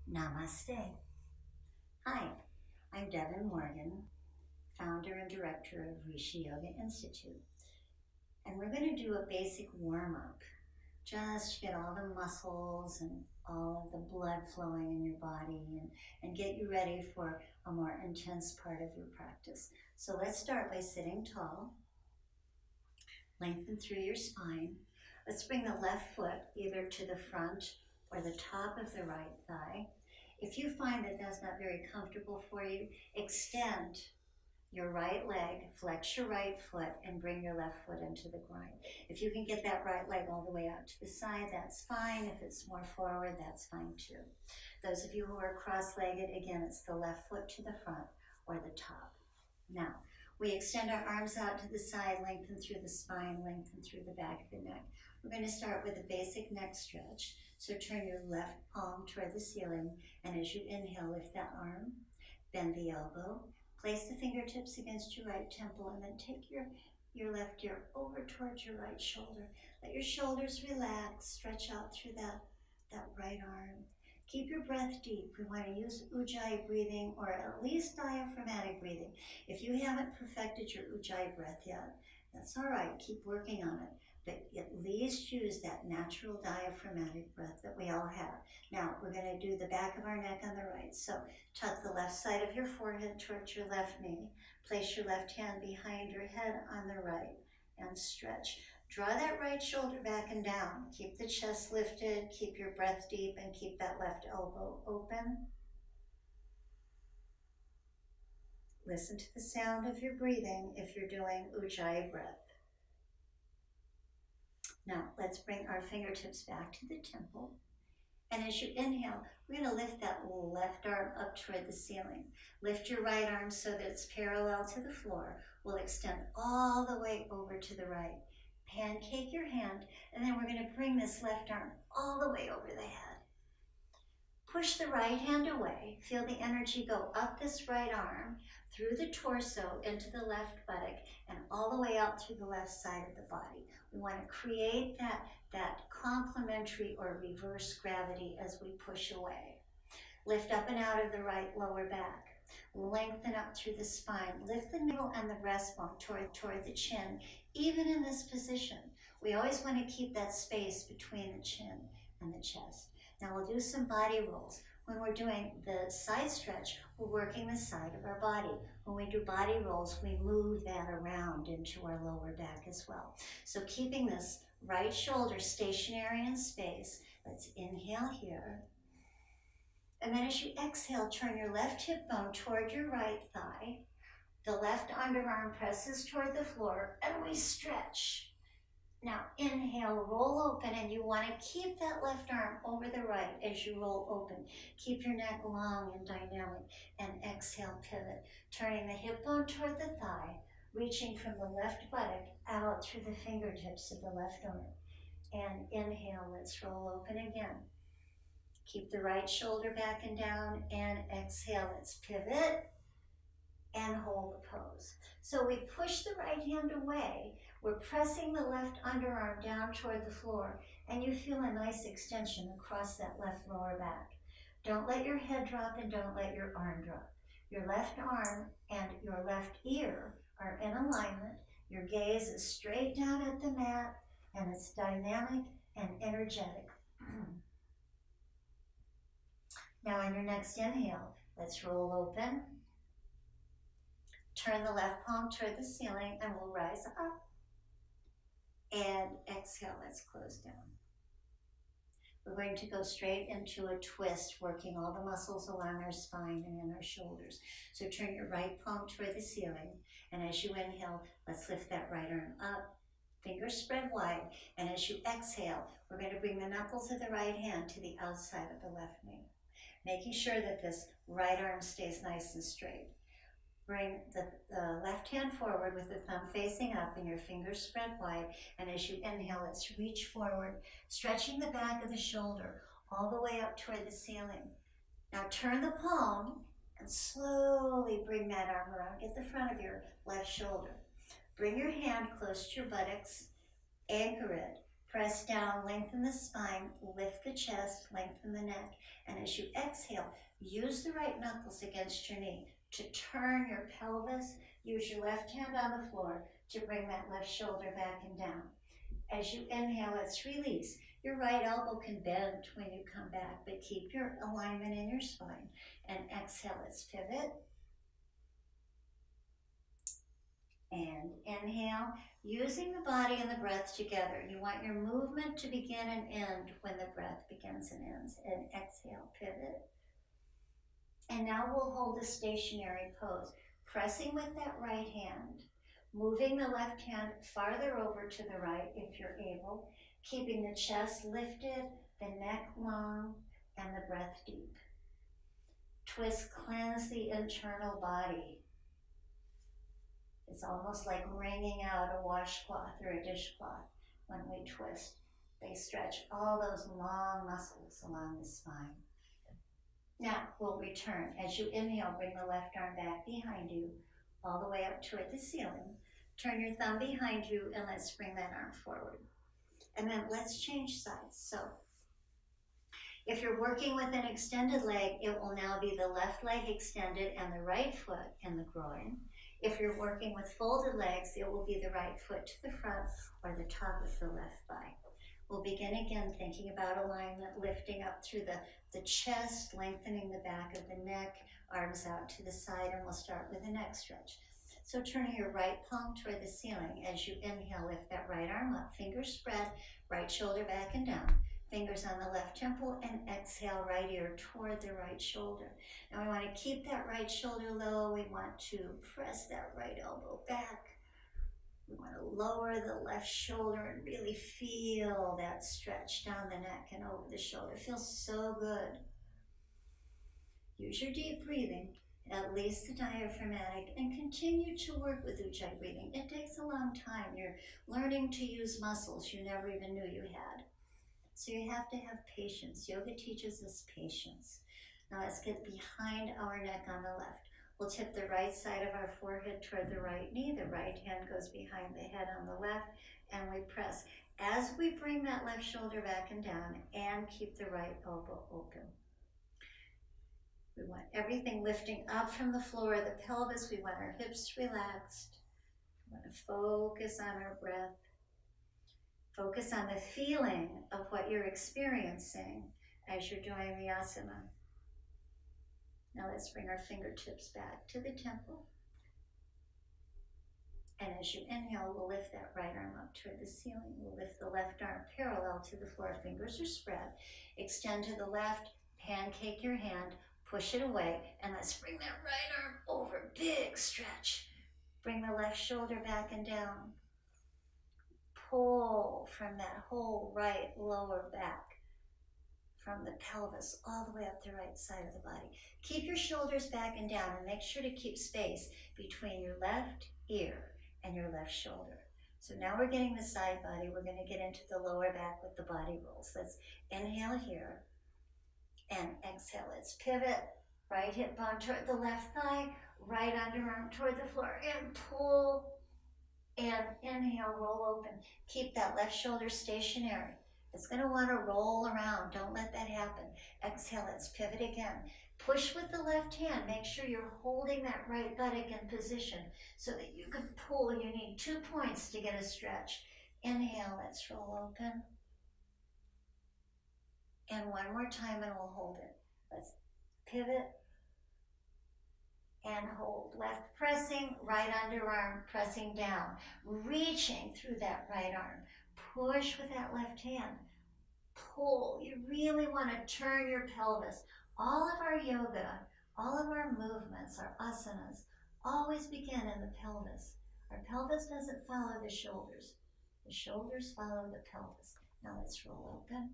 Namaste. Hi, I'm Devin Morgan, founder and director of Rishi Yoga Institute. And we're going to do a basic warm up just to get all the muscles and all of the blood flowing in your body and get you ready for a more intense part of your practice. So let's start by sitting tall, lengthen through your spine. Let's bring the left foot either to the front or the top of the right thigh. If you find that that's not very comfortable for you, extend your right leg, flex your right foot, and bring your left foot into the groin. If you can get that right leg all the way out to the side, that's fine. If it's more forward, that's fine too. Those of you who are cross-legged, again, it's the left foot to the front or the top. Now, we extend our arms out to the side, lengthen through the spine, lengthen through the back of the neck. We're going to start with a basic neck stretch. So turn your left palm toward the ceiling, and as you inhale, lift that arm, bend the elbow, place the fingertips against your right temple, and then take your left ear over towards your right shoulder. Let your shoulders relax, stretch out through that right arm. Keep your breath deep. We want to use Ujjayi breathing or at least diaphragmatic breathing. If you haven't perfected your Ujjayi breath yet, that's all right. Keep working on it. But at least use that natural diaphragmatic breath that we all have. Now, we're going to do the back of our neck on the right. So tuck the left side of your forehead towards your left knee. Place your left hand behind your head on the right and stretch. Draw that right shoulder back and down. Keep the chest lifted, keep your breath deep, and keep that left elbow open. Listen to the sound of your breathing if you're doing Ujjayi breath. Now, let's bring our fingertips back to the temple. And as you inhale, we're going to lift that left arm up toward the ceiling. Lift your right arm so that it's parallel to the floor. We'll extend all the way over to the right. Pancake your hand, and then we're going to bring this left arm all the way over the head. Push the right hand away. Feel the energy go up this right arm, through the torso, into the left buttock, and all the way out through the left side of the body. We want to create that complementary or reverse gravity as we push away. Lift up and out of the right lower back. Lengthen up through the spine. Lift the navel and the breastbone toward the chin. Even in this position, we always want to keep that space between the chin and the chest. Now we'll do some body rolls. When we're doing the side stretch, we're working the side of our body. When we do body rolls, we move that around into our lower back as well. So keeping this right shoulder stationary in space, let's inhale here. And then as you exhale, turn your left hip bone toward your right thigh. The left underarm presses toward the floor, and we stretch. Now inhale, roll open, and you want to keep that left arm over the right as you roll open. Keep your neck long and dynamic, and exhale, pivot. Turning the hip bone toward the thigh, reaching from the left buttock out through the fingertips of the left arm. And inhale, let's roll open again. Keep the right shoulder back and down, and exhale, let's pivot and hold the pose. So we push the right hand away. We're pressing the left underarm down toward the floor, and you feel a nice extension across that left lower back. Don't let your head drop and don't let your arm drop. Your left arm and your left ear are in alignment. Your gaze is straight down at the mat, and it's dynamic and energetic. Now on your next inhale, let's roll open. Turn the left palm toward the ceiling, and we'll rise up. And exhale, let's close down. We're going to go straight into a twist, working all the muscles along our spine and in our shoulders. So turn your right palm toward the ceiling, and as you inhale, let's lift that right arm up. Fingers spread wide, and as you exhale, we're going to bring the knuckles of the right hand to the outside of the left knee, making sure that this right arm stays nice and straight. Bring the left hand forward with the thumb facing up and your fingers spread wide. And as you inhale, let's reach forward, stretching the back of the shoulder all the way up toward the ceiling. Now turn the palm and slowly bring that arm around. Get the front of your left shoulder. Bring your hand close to your buttocks. Anchor it. Press down, lengthen the spine, lift the chest, lengthen the neck. And as you exhale, use the right knuckles against your knee to turn your pelvis. Use your left hand on the floor to bring that left shoulder back and down. As you inhale, let's release. Your right elbow can bend when you come back, but keep your alignment in your spine. And exhale, let's pivot. And inhale, using the body and the breath together. You want your movement to begin and end when the breath begins and ends. And exhale, pivot. And now we'll hold a stationary pose, pressing with that right hand, moving the left hand farther over to the right if you're able, keeping the chest lifted, the neck long, and the breath deep. Twist, cleanse the internal body. It's almost like wringing out a washcloth or a dishcloth when we twist. They stretch all those long muscles along the spine. Now we'll return. As you inhale, bring the left arm back behind you, all the way up toward the ceiling. Turn your thumb behind you and let's bring that arm forward. And then let's change sides. So if you're working with an extended leg, it will now be the left leg extended and the right foot in the groin. If you're working with folded legs, it will be the right foot to the front or the top of the left thigh. We'll begin again thinking about alignment, lifting up through the chest, lengthening the back of the neck, arms out to the side, and we'll start with a neck stretch. So turning your right palm toward the ceiling. As you inhale, lift that right arm up, fingers spread, right shoulder back and down. Fingers on the left temple, and exhale, right ear toward the right shoulder. Now we want to keep that right shoulder low. We want to press that right elbow back. We want to lower the left shoulder and really feel that stretch down the neck and over the shoulder. It feels so good. Use your deep breathing, at least the diaphragmatic, and continue to work with Ujjayi breathing. It takes a long time. You're learning to use muscles you never even knew you had. So you have to have patience. Yoga teaches us patience. Now let's get behind our neck on the left. We'll tip the right side of our forehead toward the right knee. The right hand goes behind the head on the left, and we press. As we bring that left shoulder back and down, and keep the right elbow open. We want everything lifting up from the floor, the pelvis. We want our hips relaxed. We want to focus on our breath. Focus on the feeling of what you're experiencing as you're doing the asana. Now let's bring our fingertips back to the temple. And as you inhale, we'll lift that right arm up toward the ceiling. We'll lift the left arm parallel to the floor. Fingers are spread. Extend to the left, pancake your hand, push it away, and let's bring that right arm over. Big stretch. Bring the left shoulder back and down. Pull from that whole right lower back, from the pelvis all the way up the right side of the body. Keep your shoulders back and down, and make sure to keep space between your left ear and your left shoulder. So now we're getting the side body. We're going to get into the lower back with the body rolls. Let's inhale here and exhale. Let's pivot. Right hip bone toward the left thigh, right underarm toward the floor, and pull. And inhale, roll open. Keep that left shoulder stationary. It's going to want to roll around. Don't let that happen. Exhale, let's pivot again. Push with the left hand. Make sure you're holding that right buttock in position so that you can pull. You need 2 points to get a stretch. Inhale, let's roll open. And one more time and we'll hold it. Let's pivot. And hold. Left pressing, right underarm pressing down. Reaching through that right arm. Push with that left hand. Pull. You really want to turn your pelvis. All of our yoga, all of our movements, our asanas, always begin in the pelvis. Our pelvis doesn't follow the shoulders. The shoulders follow the pelvis. Now let's roll open.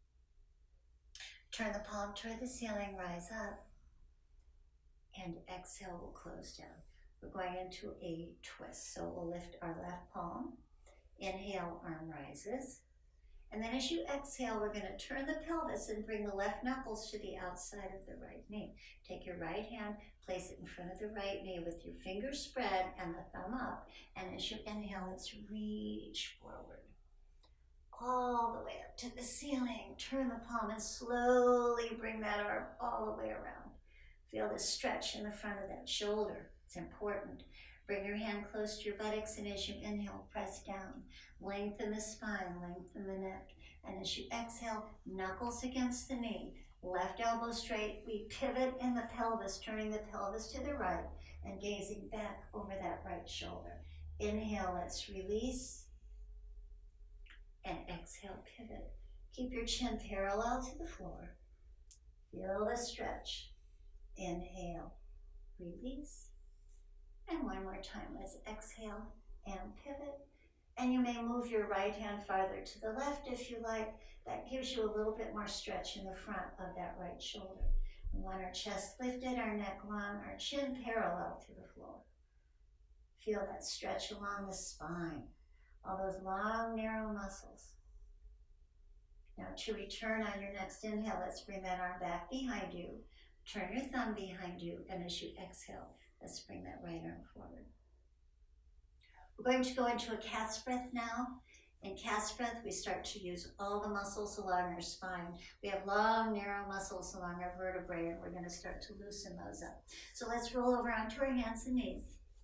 Turn the palm toward the ceiling, rise up. And exhale, we'll close down. We're going into a twist. So we'll lift our left palm. Inhale, arm rises. And then as you exhale, we're going to turn the pelvis and bring the left knuckles to the outside of the right knee. Take your right hand, place it in front of the right knee with your fingers spread and the thumb up. And as you inhale, let's reach forward. all the way up to the ceiling. Turn the palm and slowly bring that arm all the way around. Feel the stretch in the front of that shoulder. It's important. Bring your hand close to your buttocks, and as you inhale, press down. Lengthen the spine, lengthen the neck. And as you exhale, knuckles against the knee. Left elbow straight. We pivot in the pelvis, turning the pelvis to the right and gazing back over that right shoulder. Inhale, let's release. And exhale, pivot. Keep your chin parallel to the floor. Feel the stretch. Inhale, release. And one more time, let's exhale and pivot. And you may move your right hand farther to the left if you like. That gives you a little bit more stretch in the front of that right shoulder. We want our chest lifted, our neck long, our chin parallel to the floor. Feel that stretch along the spine, all those long, narrow muscles. Now to return on your next inhale, let's bring that arm back behind you. Turn your thumb behind you, and as you exhale, let's bring that right arm forward. We're going to go into a cat's breath now. In cat's breath, we start to use all the muscles along our spine. We have long, narrow muscles along our vertebrae, and we're going to start to loosen those up. So let's roll over onto our hands and knees.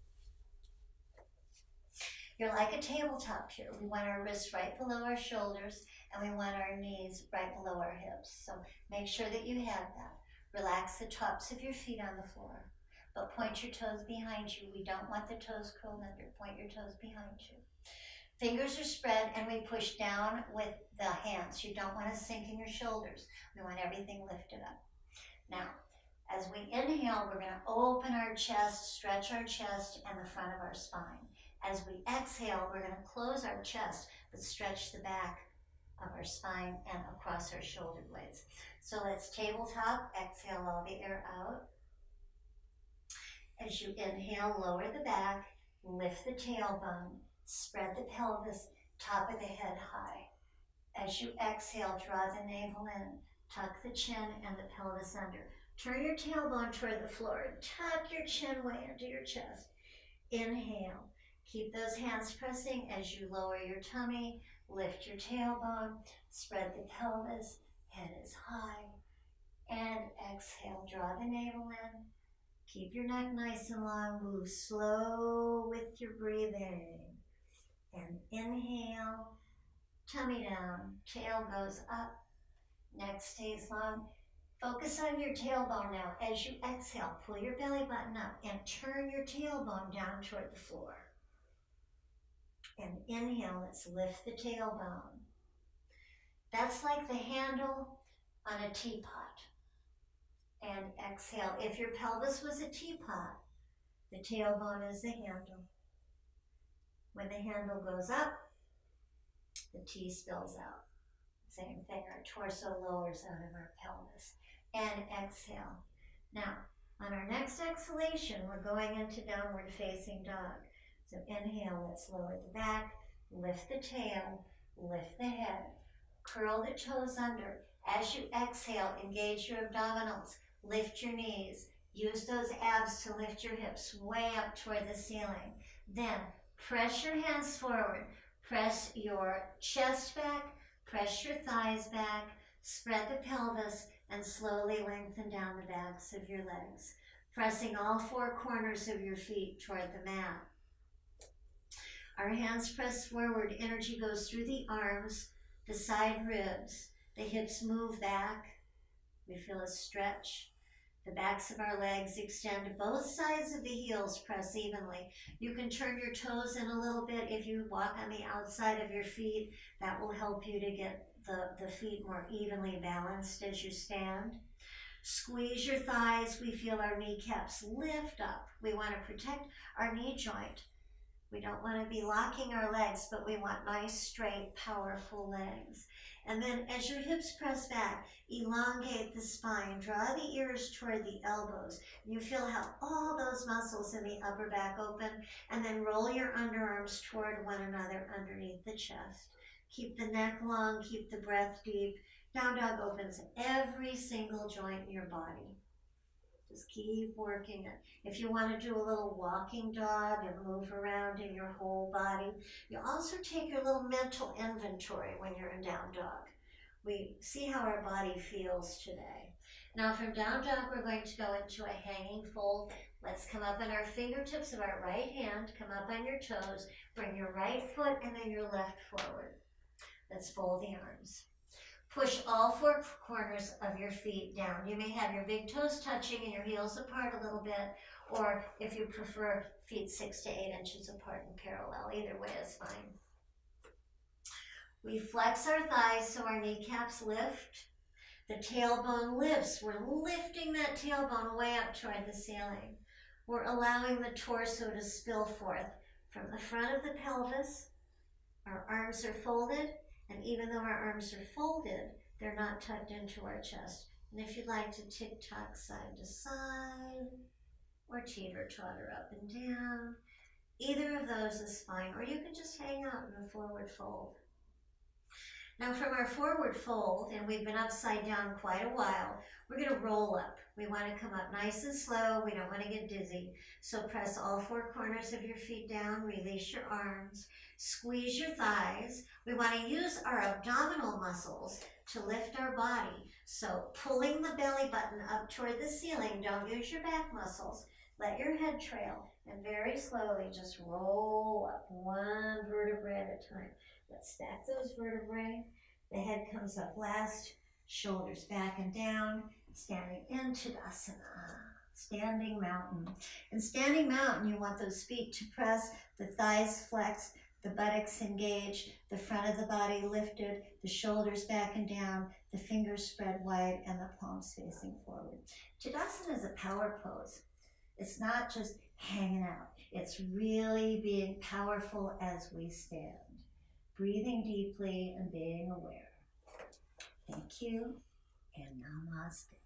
You're like a tabletop here. We want our wrists right below our shoulders, and we want our knees right below our hips. So make sure that you have that. Relax the tops of your feet on the floor, but point your toes behind you. We don't want the toes curled under. Point your toes behind you. Fingers are spread, and we push down with the hands. You don't want to sink in your shoulders. We want everything lifted up. Now, as we inhale, we're going to open our chest, stretch our chest and the front of our spine. As we exhale, we're going to close our chest, but stretch the back of our spine and across our shoulder blades. So let's tabletop, exhale all the air out. As you inhale, lower the back, lift the tailbone, spread the pelvis, top of the head high. As you exhale, draw the navel in, tuck the chin and the pelvis under. Turn your tailbone toward the floor and tuck your chin way into your chest. Inhale. Keep those hands pressing as you lower your tummy, lift your tailbone, spread the pelvis, head is high, and exhale, draw the navel in. Keep your neck nice and long, move slow with your breathing. And inhale, tummy down, tail goes up, neck stays long. Focus on your tailbone now. As you exhale, pull your belly button up and turn your tailbone down toward the floor. And inhale, let's lift the tailbone. That's like the handle on a teapot. And exhale. If your pelvis was a teapot, the tailbone is the handle. When the handle goes up, the tea spills out. Same thing, our torso lowers out of our pelvis. And exhale. Now, on our next exhalation, we're going into downward facing dog. So inhale, let's lower the back, lift the tail, lift the head, curl the toes under. As you exhale, engage your abdominals, lift your knees, use those abs to lift your hips way up toward the ceiling. Then press your hands forward, press your chest back, press your thighs back, spread the pelvis, and slowly lengthen down the backs of your legs, pressing all four corners of your feet toward the mat. Our hands press forward, energy goes through the arms, the side ribs, the hips move back, we feel a stretch. The backs of our legs extend, both sides of the heels press evenly. You can turn your toes in a little bit if you walk on the outside of your feet. That will help you to get the feet more evenly balanced as you stand. Squeeze your thighs, we feel our kneecaps lift up. We want to protect our knee joint. We don't want to be locking our legs, but we want nice, straight, powerful legs. And then as your hips press back, elongate the spine, draw the ears toward the elbows. You feel how all those muscles in the upper back open, and then roll your underarms toward one another underneath the chest. Keep the neck long, keep the breath deep. Down dog opens every single joint in your body. Just keep working it. If you want to do a little walking dog and move around in your whole body, you also take your little mental inventory when you're in down dog. We see how our body feels today. Now from down dog, we're going to go into a hanging fold. Let's come up on our fingertips of our right hand, come up on your toes, bring your right foot and then your left forward. Let's fold the arms. Push all four corners of your feet down. You may have your big toes touching and your heels apart a little bit, or if you prefer, feet 6 to 8 inches apart and parallel. Either way is fine. We flex our thighs so our kneecaps lift. The tailbone lifts. We're lifting that tailbone way up toward the ceiling. We're allowing the torso to spill forth from the front of the pelvis. Our arms are folded, and even though our arms are folded, they're not tucked into our chest. And if you'd like to tick-tock side to side, or teeter-totter up and down, either of those is fine, or you can just hang out in the forward fold. Now from our forward fold, and we've been upside down quite a while, we're going to roll up. We want to come up nice and slow. We don't want to get dizzy. So press all four corners of your feet down. Release your arms. Squeeze your thighs. We want to use our abdominal muscles to lift our body. So pulling the belly button up toward the ceiling. Don't use your back muscles. Let your head trail. And very slowly just roll up one vertebrae at a time. Let's stack those vertebrae. The head comes up last, shoulders back and down, standing in Tadasana, standing mountain. In standing mountain, you want those feet to press, the thighs flex, the buttocks engaged, the front of the body lifted, the shoulders back and down, the fingers spread wide, and the palms facing forward. Tadasana is a power pose. It's not just hanging out. It's really being powerful as we stand. Breathing deeply and being aware. Thank you, and namaste.